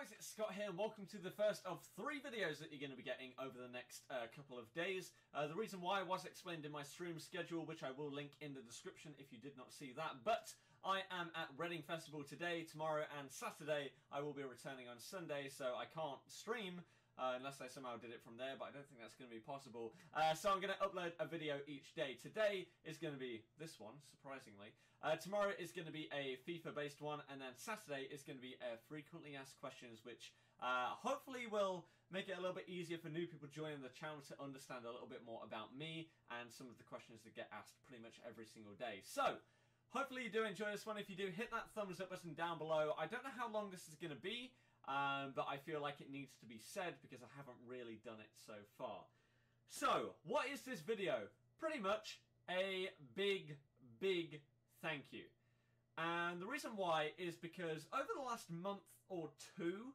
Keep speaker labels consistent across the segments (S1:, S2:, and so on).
S1: guys, it's Scott here and welcome to the first of 3 videos that you're going to be getting over the next couple of days. The reason why was explained in my stream schedule, which I will link in the description if you did not see that. But I am at Reading Festival today, tomorrow and Saturday. I will be returning on Sunday, so I can't stream unless I somehow did it from there, but I don't think that's going to be possible. So I'm going to upload a video each day. Today is going to be this one, surprisingly. Tomorrow is going to be a FIFA-based one, and then Saturday is going to be a frequently asked questions, which hopefully will make it a little bit easier for new people joining the channel to understand a little bit more about me and some of the questions that get asked pretty much every single day. So, hopefully you do enjoy this one. If you do, hit that thumbs up button down below. I don't know how long this is going to be, but I feel like it needs to be said because I haven't really done it so far. So, what is this video? Pretty much a big thank you. And the reason why is because over the last month or two,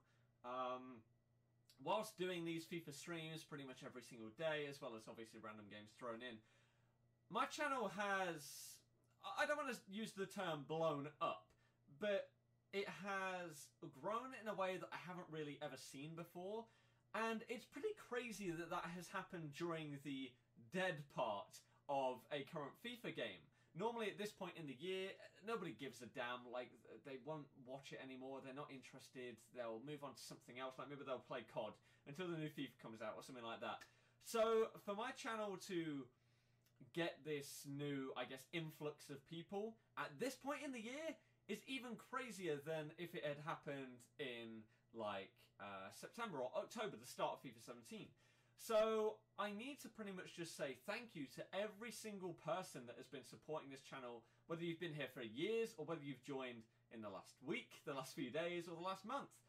S1: whilst doing these FIFA streams pretty much every single day, as well as obviously random games thrown in, my channel has, I don't want to use the term blown up, but it has grown in a way that I haven't really ever seen before, and it's pretty crazy that that has happened during the dead part of a current FIFA game. Normally at this point in the year, nobody gives a damn, like, they won't watch it anymore, they're not interested, they'll move on to something else, like maybe they'll play COD until the new FIFA comes out or something like that. So for my channel to get this new, I guess, influx of people at this point in the year is even crazier than if it had happened in, like, September or October, the start of FIFA 17. So, I need to pretty much just say thank you to every single person that has been supporting this channel, whether you've been here for years or whether you've joined in the last week, the last few days, or the last month.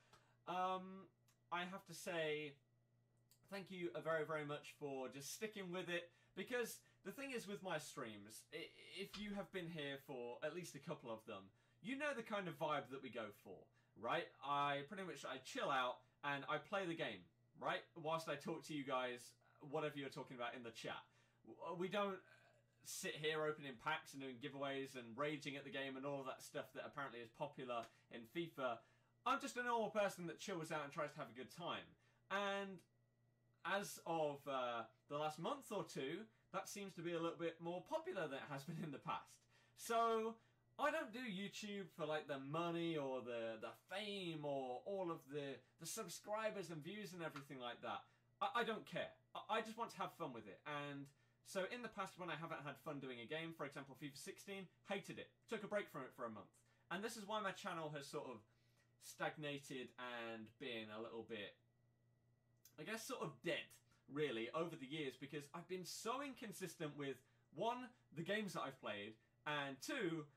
S1: I have to say thank you very much for just sticking with it, because the thing is with my streams, if you have been here for at least a couple of them, you know the kind of vibe that we go for, right? I chill out and I play the game, right? Whilst I talk to you guys, whatever you're talking about in the chat. We don't sit here opening packs and doing giveaways and raging at the game and all of that stuff that apparently is popular in FIFA. I'm just a normal person that chills out and tries to have a good time. And as of the last month or two, that seems to be a little bit more popular than it has been in the past. So I don't do YouTube for like the money or the fame or all of the subscribers and views and everything like that. I don't care. I just want to have fun with it. And so in the past when I haven't had fun doing a game, for example FIFA 16, hated it. Took a break from it for a month. And this is why my channel has sort of stagnated and been a little bit, I guess, sort of dead, really, over the years, because I've been so inconsistent with, one, the games that I've played, and two,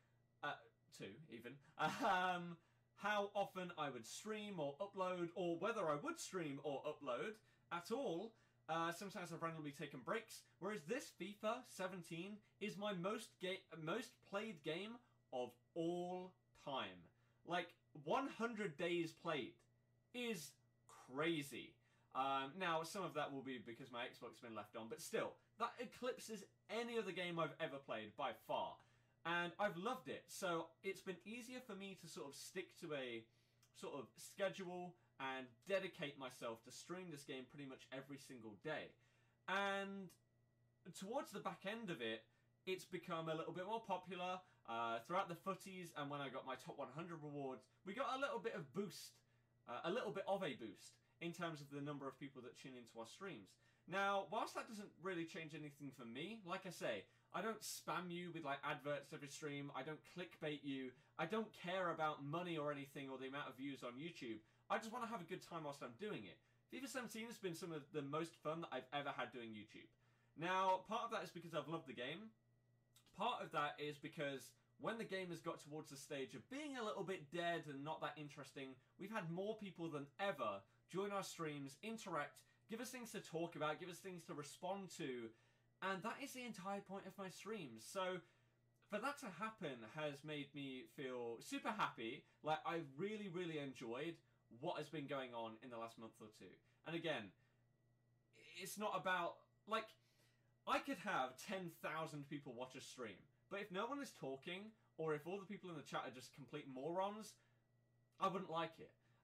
S1: how often I would stream or upload, or whether I would stream or upload at all. Sometimes I've randomly taken breaks, whereas this FIFA 17 is my most played game of all time. Like, 100 days played is crazy. Now, some of that will be because my Xbox has been left on, but still, that eclipses any other game I've ever played by far. And I've loved it, so it's been easier for me to sort of stick to a sort of schedule and dedicate myself to stream this game pretty much every single day. And towards the back end of it, it's become a little bit more popular. Throughout the footies and when I got my top 100 rewards, we got a little bit of a boost in terms of the number of people that tune into our streams. Now, whilst that doesn't really change anything for me, like I say, I don't spam you with like adverts every stream, I don't clickbait you, I don't care about money or anything or the amount of views on YouTube. I just want to have a good time whilst I'm doing it. FIFA 17 has been some of the most fun that I've ever had doing YouTube. Now, part of that is because I've loved the game. Part of that is because when the game has got towards the stage of being a little bit dead and not that interesting, we've had more people than ever join our streams, interact, give us things to talk about, give us things to respond to, and that is the entire point of my streams. So for that to happen has made me feel super happy. Like, I've really enjoyed what has been going on in the last month or two. And again, it's not about, like, I could have 10,000 people watch a stream, but if no one is talking, or if all the people in the chat are just complete morons, I wouldn't like it.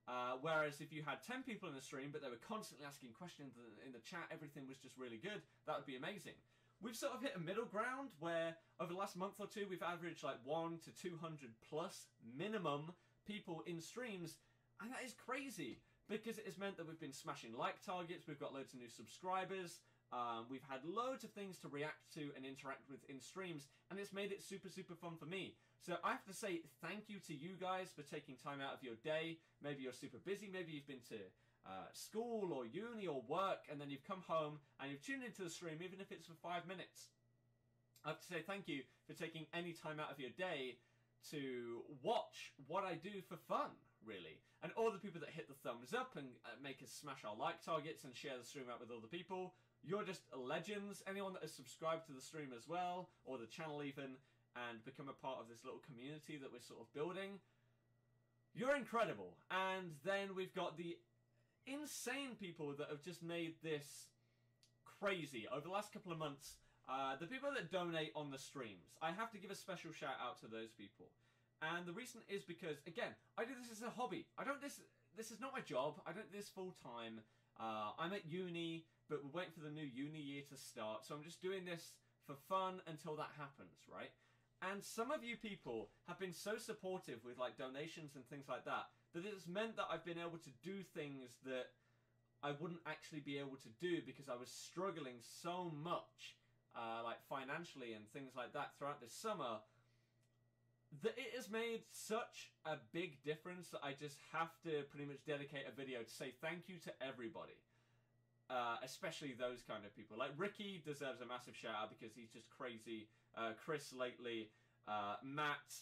S1: Whereas if you had 10 people in the stream, but they were constantly asking questions in the chat, everything was just really good, that would be amazing. We've sort of hit a middle ground where over the last month or two, we've averaged like 1 to 200 plus minimum people in streams, and that is crazy because it has meant that we've been smashing like targets, we've got loads of new subscribers, we've had loads of things to react to and interact with in streams, and it's made it super, super fun for me. So I have to say thank you to you guys for taking time out of your day. Maybe you're super busy, maybe you've been to school or uni or work, and then you've come home and you've tuned into the stream, even if it's for 5 minutes. I have to say thank you for taking any time out of your day to watch what I do for fun, really. And all the people that hit the thumbs up and make us smash our like targets and share the stream out with other people, you're just legends. Anyone that has subscribed to the stream as well, or the channel even, and become a part of this little community that we're sort of building, you're incredible. And then we've got the insane people that have just made this crazy over the last couple of months. The people that donate on the streams, I have to give a special shout out to those people. And the reason is because, again, I do this as a hobby. This is not my job. I don't do this full time. I'm at uni, but we're waiting for the new uni year to start. So I'm just doing this for fun until that happens, right? And some of you people have been so supportive with like donations and things like that, that it's meant that I've been able to do things that I wouldn't actually be able to do because I was struggling so much, like financially and things like that throughout this summer, that it has made such a big difference that I just have to pretty much dedicate a video to say thank you to everybody. Especially those kind of people. Like Ricky deserves a massive shout out because he's just crazy. Chris lately, Matt,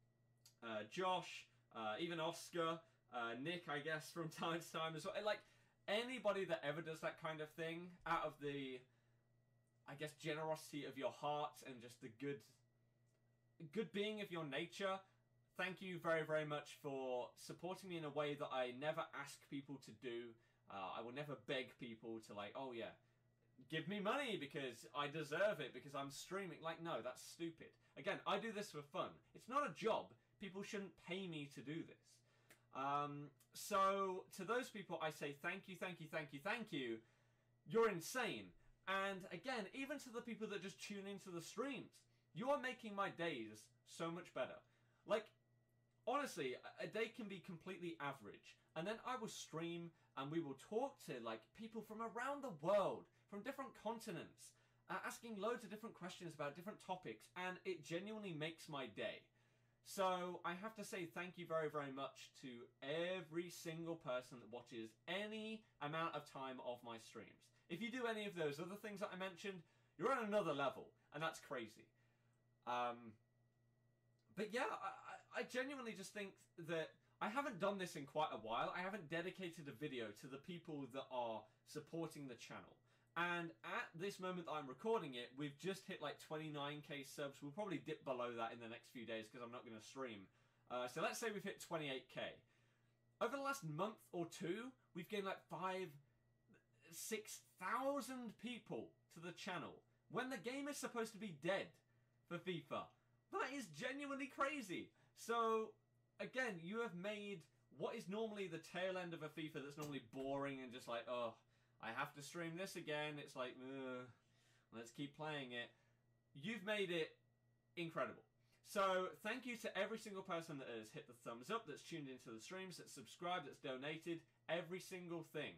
S1: Josh, even Oscar, Nick, I guess, from time to time as well. Like, anybody that ever does that kind of thing out of the, I guess, generosity of your heart and just the good being of your nature, thank you very, very much for supporting me in a way that I never ask people to do. I will never beg people to, like, oh yeah, give me money because I deserve it because I'm streaming. Like, no, that's stupid. Again, I do this for fun. It's not a job. People shouldn't pay me to do this. So to those people, I say thank you, thank you, thank you, thank you. You're insane. And again, even to the people that just tune into the streams, you are making my days so much better. Like, honestly, a day can be completely average, and then I will stream and we will talk to like people from around the world, from different continents, asking loads of different questions about different topics, and it genuinely makes my day. So I have to say thank you very, very much to every single person that watches any amount of time of my streams. If you do any of those other things that I mentioned, you're on another level, and that's crazy. But yeah, I genuinely just think that I haven't done this in quite a while. I haven't dedicated a video to the people that are supporting the channel. And at this moment that I'm recording it, we've just hit like 29k subs. We'll probably dip below that in the next few days because I'm not going to stream. So let's say we've hit 28k. Over the last month or two, we've gained like 6,000 people to the channel when the game is supposed to be dead for FIFA. That is genuinely crazy. So, again, you have made what is normally the tail end of a FIFA that's normally boring and just like, oh, I have to stream this again. It's like, let's keep playing it. You've made it incredible. So, thank you to every single person that has hit the thumbs up, that's tuned into the streams, that's subscribed, that's donated, every single thing.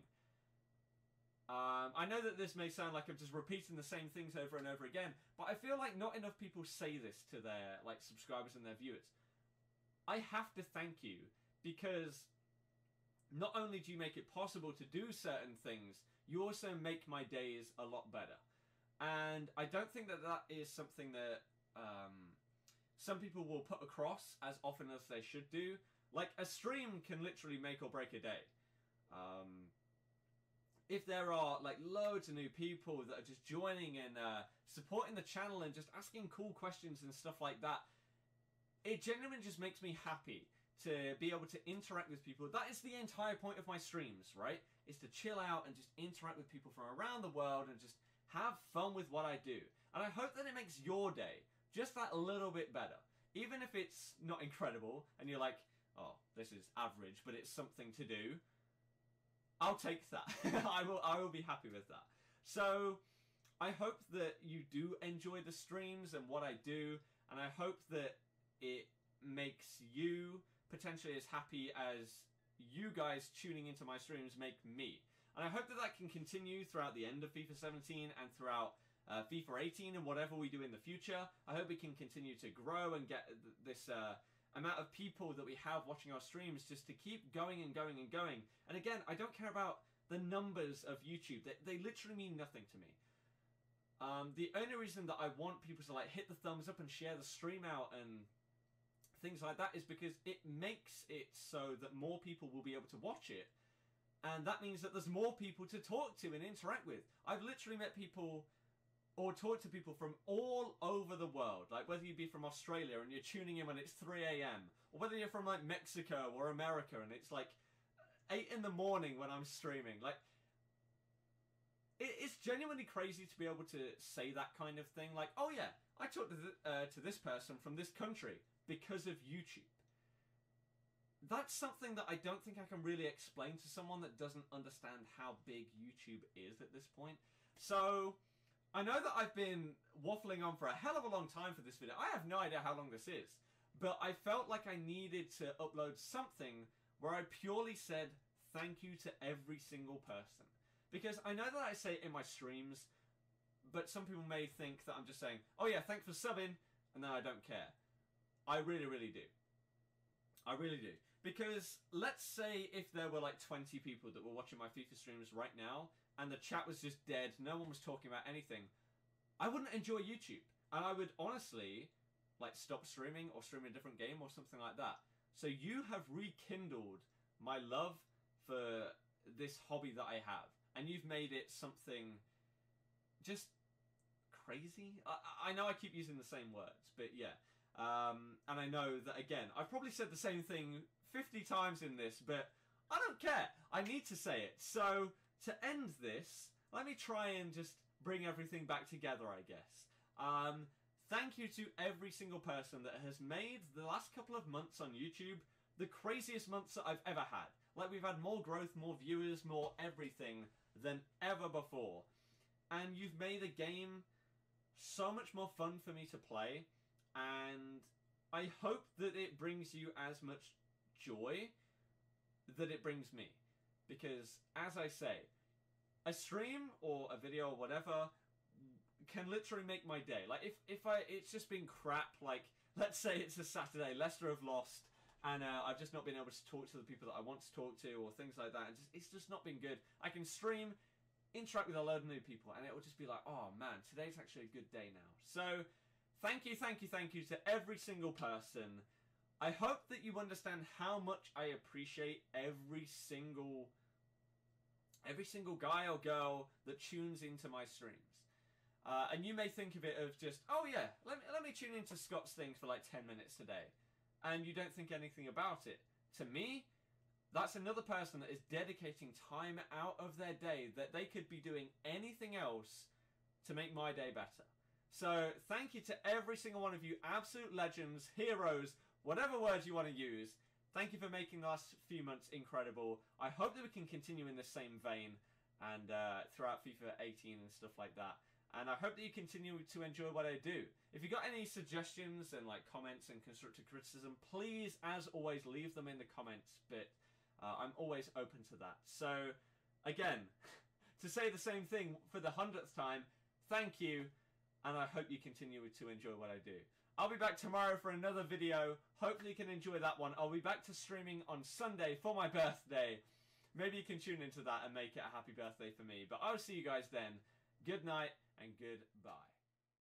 S1: I know that this may sound like I'm just repeating the same things over and over again, but I feel like not enough people say this to their like subscribers and their viewers. I have to thank you because not only do you make it possible to do certain things, you also make my days a lot better. And I don't think that that is something that some people will put across as often as they should do. Like, a stream can literally make or break a day. If there are like loads of new people that are just joining and supporting the channel and just asking cool questions and stuff like that, it genuinely just makes me happy to be able to interact with people. That is the entire point of my streams, right? Is to chill out and just interact with people from around the world and just have fun with what I do. And I hope that it makes your day just that little bit better. Even if it's not incredible and you're like, oh, this is average, but it's something to do, I'll take that. I will be happy with that. So I hope that you do enjoy the streams and what I do, and I hope that it makes you potentially as happy as you guys tuning into my streams make me. And I hope that that can continue throughout the end of FIFA 17 and throughout FIFA 18 and whatever we do in the future. I hope we can continue to grow and get this amount of people that we have watching our streams just to keep going and going and going. And again, I don't care about the numbers of YouTube. They literally mean nothing to me. The only reason that I want people to like hit the thumbs up and share the stream out and things like that is because it makes it so that more people will be able to watch it, and that means that there's more people to talk to and interact with. I've literally met people or talked to people from all over the world, like whether you be from Australia and you're tuning in when it's 3 a.m. or whether you're from like Mexico or America and it's like 8 in the morning when I'm streaming. Like, it's genuinely crazy to be able to say that kind of thing. Like, oh yeah, I talked to this person from this country because of YouTube. That's something that I don't think I can really explain to someone that doesn't understand how big YouTube is at this point. So I know that I've been waffling on for a hell of a long time for this video. I have no idea how long this is, but I felt like I needed to upload something where I purely said thank you to every single person. Because I know that I say it in my streams, but some people may think that I'm just saying, oh yeah, thanks for subbing, and then I don't care. I really, really do. I really do. Because let's say if there were like 20 people that were watching my FIFA streams right now, and the chat was just dead, no one was talking about anything, I wouldn't enjoy YouTube. And I would honestly like stop streaming or stream a different game or something like that. So you have rekindled my love for this hobby that I have. And you've made it something just crazy. I know I keep using the same words, but yeah. And I know that, again, I've probably said the same thing 50 times in this, but I don't care. I need to say it. So to end this, let me try and just bring everything back together, I guess. Thank you to every single person that has made the last couple of months on YouTube the craziest months that I've ever had. Like, we've had more growth, more viewers, more everything than ever before. And you've made a game so much more fun for me to play. And I hope that it brings you as much joy that it brings me. Because, as I say, a stream or a video or whatever can literally make my day. Like, if it's just been crap, like, let's say it's a Saturday, Leicester have lost, and I've just not been able to talk to the people that I want to talk to, or things like that, and it's just not been good. I can stream, interact with a load of new people, and it will just be like, oh man, today's actually a good day now. So, thank you, thank you, thank you to every single person. I hope that you understand how much I appreciate every single guy or girl that tunes into my streams. And you may think of it of just, oh yeah, let me tune into Scott's things for like 10 minutes today. And you don't think anything about it. To me, that's another person that is dedicating time out of their day that they could be doing anything else to make my day better. So thank you to every single one of you, absolute legends, heroes, whatever words you want to use. Thank you for making the last few months incredible. I hope that we can continue in the same vein and throughout FIFA 18 and stuff like that. And I hope that you continue to enjoy what I do. If you got any suggestions and like comments and constructive criticism, please, as always, leave them in the comments. But I'm always open to that. So, again, to say the same thing for the 100th time, thank you. And I hope you continue to enjoy what I do. I'll be back tomorrow for another video. Hopefully you can enjoy that one. I'll be back to streaming on Sunday for my birthday. Maybe you can tune into that and make it a happy birthday for me. But I'll see you guys then. Good night and goodbye.